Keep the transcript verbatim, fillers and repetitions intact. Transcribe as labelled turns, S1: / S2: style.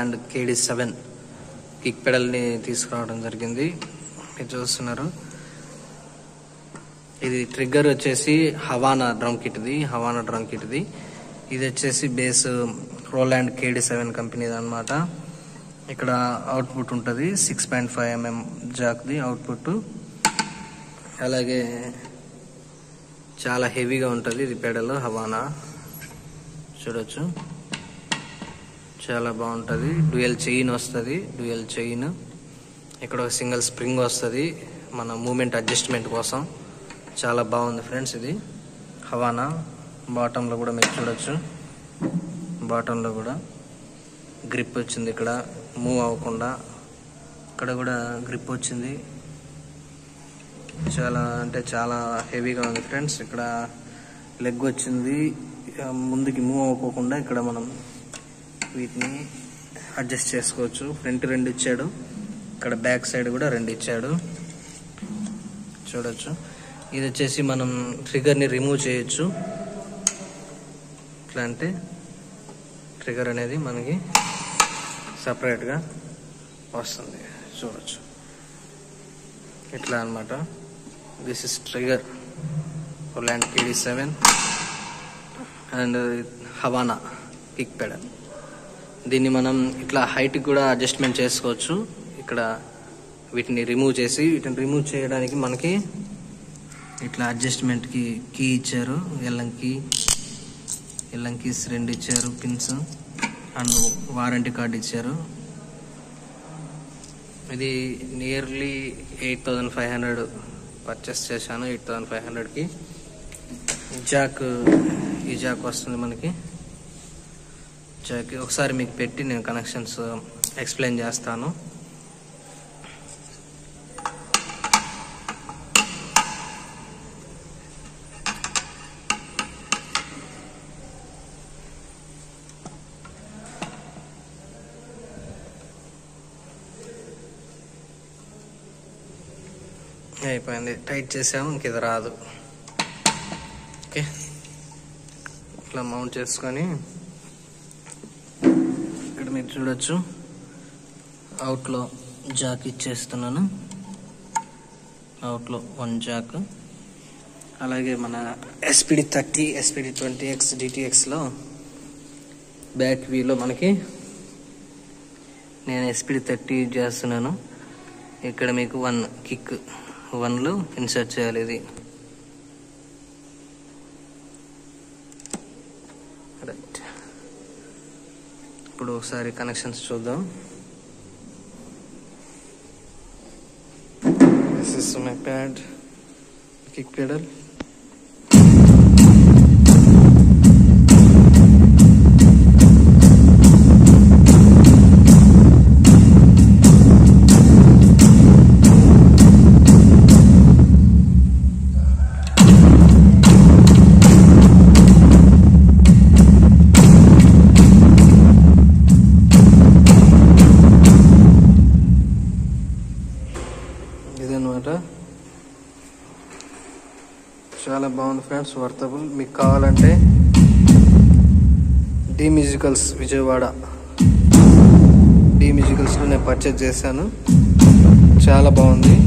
S1: Roland KD seven kick పెడల్ని తీసుకురావడం జరిగింది. మీరు చూస్తున్నారు. ఇది ట్రిగ్గర్ వచ్చేసి హవానా డ్రమ్ కిట్ది హవానా డ్రమ్ కిట్ది ఇది వచ్చేసి బేస్ రోలాండ్ కేడీ సెవెన్ కంపెనీది అనమాట. ఇక్కడ అవుట్పుట్ ఉంటుంది సిక్స్ పాయింట్ ఫైవ్ ఎంఎం జాక్ది అవుట్పుట్. అలాగే చాలా హెవీగా ఉంటుంది ఇది పెడల్ హవానా. చూడొచ్చు, చాలా బాగుంటుంది. డ్యూయల్ చైన్ వస్తుంది, డ్యూయల్ చైన్. ఇక్కడ ఒక సింగిల్ స్ప్రింగ్ వస్తుంది మన మూమెంట్ అడ్జస్ట్మెంట్ కోసం. చాలా బాగుంది ఫ్రెండ్స్ ఇది హవానా. బాటంలో కూడా మీరు చూడొచ్చు, బాటంలో కూడా గ్రిప్ వచ్చింది. ఇక్కడ మూవ్ అవ్వకుండా ఇక్కడ కూడా గ్రిప్ వచ్చింది. చాలా అంటే చాలా హెవీగా ఉంది ఫ్రెండ్స్. ఇక్కడ లెగ్ వచ్చింది, ముందుకి మూవ్ అవ్వకుండా ఇక్కడ మనం వీటిని అడ్జస్ట్ చేసుకోవచ్చు. ఫ్రంట్ రెండు ఇచ్చాడు, ఇక్కడ బ్యాక్ సైడ్ కూడా రెండు ఇచ్చాడు. చూడొచ్చు. ఇది వచ్చేసి మనం ట్రిగర్ని రిమూవ్ చేయొచ్చు. ఎట్లా అంటే ట్రిగర్ అనేది మనకి సపరేట్గా వస్తుంది. చూడొచ్చు ఇట్లా అనమాట. This is trigger Roland KD seven and Havana kick pedal. దీన్ని మనం ఇట్లా హైట్ కూడా అడ్జస్ట్మెంట్ చేసుకోవచ్చు. ఇక్కడ వీటిని రిమూవ్ చేసి వీటిని రిమూవ్ చేయడానికి మనకి ఇట్లా అడ్జస్ట్మెంట్కి కీ ఇచ్చారు. ఎల్లం కీ ఎల్లం కీస్ రెండు ఇచ్చారు, పిన్స్ అండ్ వారంటీ కార్డు ఇచ్చారు. ఇది nearly eight thousand five hundred purchase చేశాను. ఎయిట్ థౌజండ్ ఫైవ్ హండ్రెడ్కి జాక్ ఈ జాక్ వస్తుంది మనకి. జాక్ ఒకసారి మీకు పెట్టి నేను కనెక్షన్స్ ఎక్స్ప్లెయిన్ చేస్తాను. అయిపోయింది, టైట్ చేసాము, ఇంక ఇది రాదు. ఓకే, ఇట్లా మౌంట్ చేసుకొని ఇక్కడ మీరు చూడొచ్చు అవుట్లో జాక్ ఇచ్చేస్తున్నాను. అవుట్లో వన్ జాక్. అలాగే మన SPD thirty SPD twenty X డిటిఎక్స్లో బ్యాక్ వీలో మనకి నేను ఎస్పీడి థర్టీ యూజ్ చేస్తున్నాను. ఇక్కడ మీకు వన్ కిక్ వన్లో ఇన్సర్ట్ చేయాలి. ఇది రైట్. ఇప్పుడు ఒకసారి కనెక్షన్స్ చూద్దాం. This is my pad kick pedal. ఇదన్నమాట. చాలా బాగుంది ఫ్రెండ్స్, వర్తబుల్. మీకు కావాలంటే డి మ్యూజికల్స్ విజయవాడ డి మ్యూజికల్స్లో నేను పర్చేజ్ చేశాను. చాలా బాగుంది.